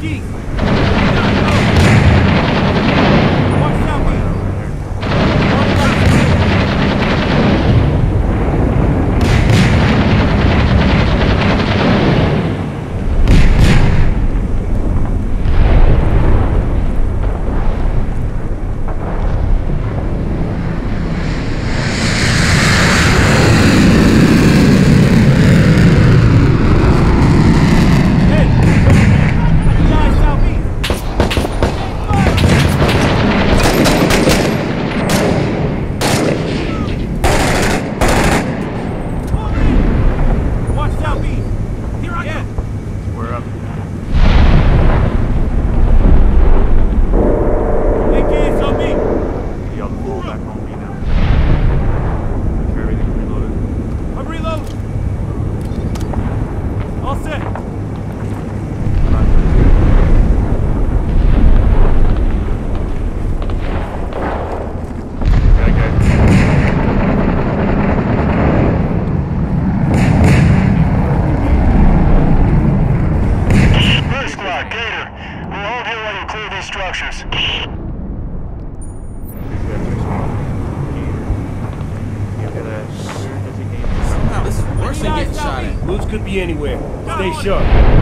Could be anywhere. Stay sharp.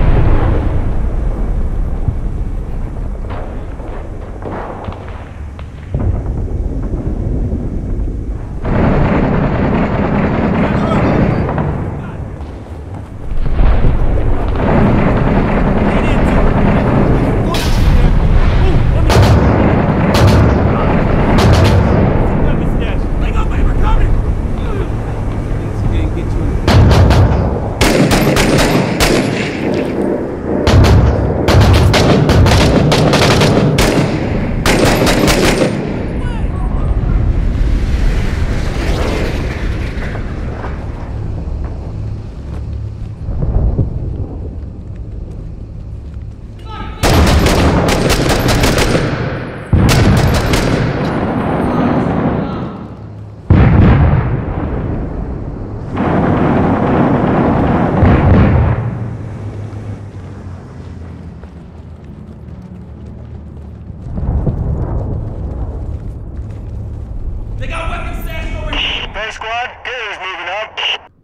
Squad, Gators moving up.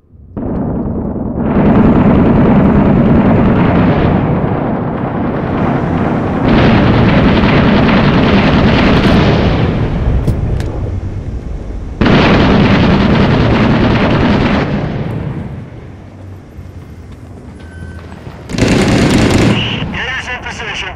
Gators in position.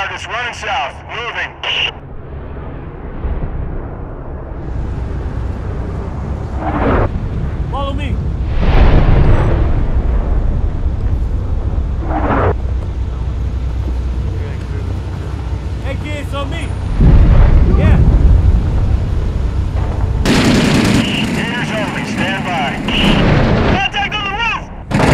targets running south. Moving. Follow me. Hey kids, on me. Yeah. Gators only. Stand by. Contact on the roof!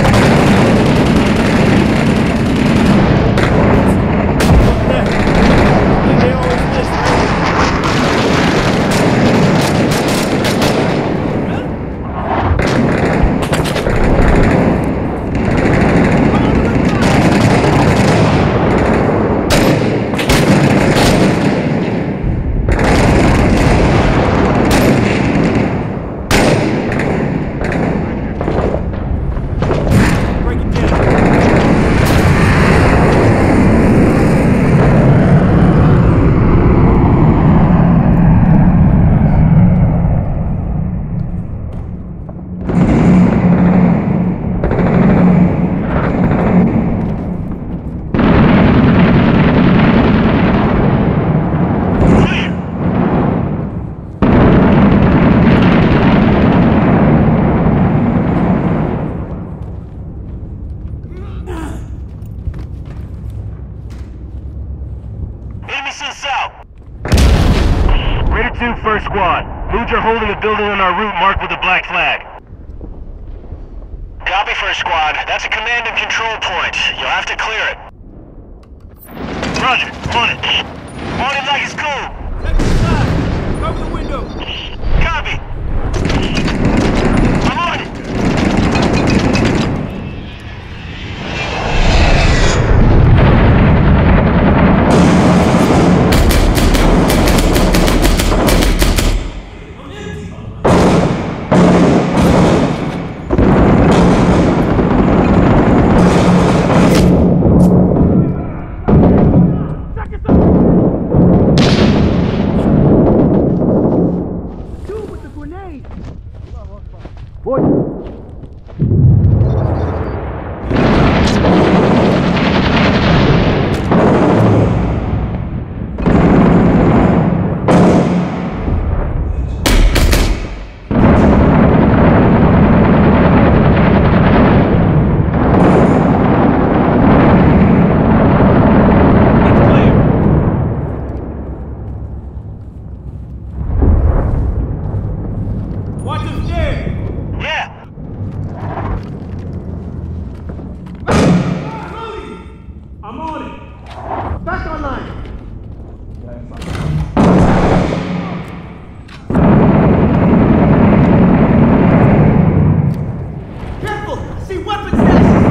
They always miss, right? Break it down. Clear! Enemy still south. Raider 2, first squad. Moods are holding a building on our route marked with a black flag. Copy, first squad. That's a command and control point. You'll have to clear it. Roger, on it. On it like it's cool. Check the side. Cover the window. Copy. I'm on it. It's clear. Watch them stairs. Yeah. I'm on it. Back online. Careful! I see weapons nests!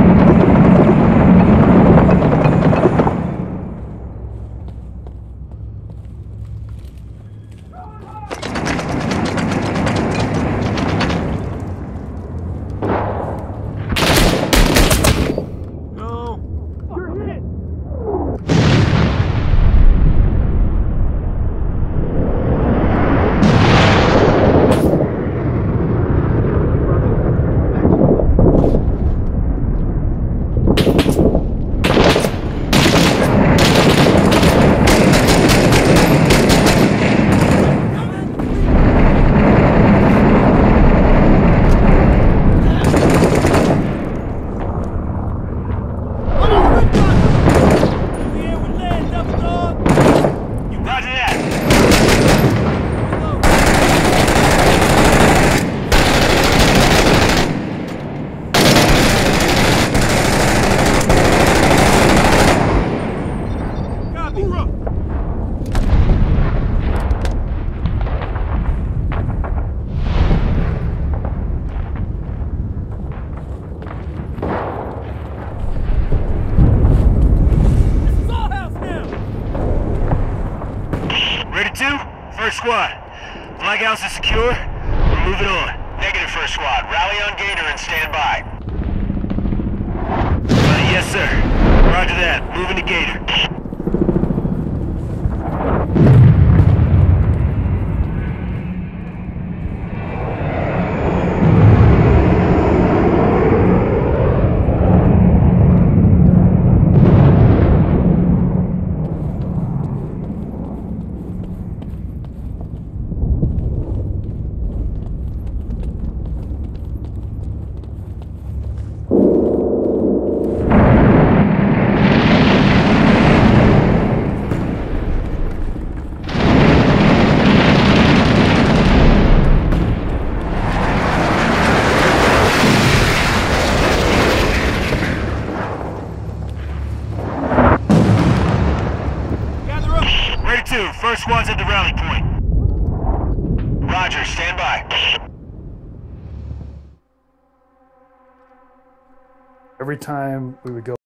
No. You're hit. Roger that. Raider 2, first squad. Flag house is secure. We're moving on. Negative, first squad. Rally on Gator and stand by. Yes, sir. Roger that. Moving to Gator. 2, first squad's at the rally point. Roger, stand by. Every time we would go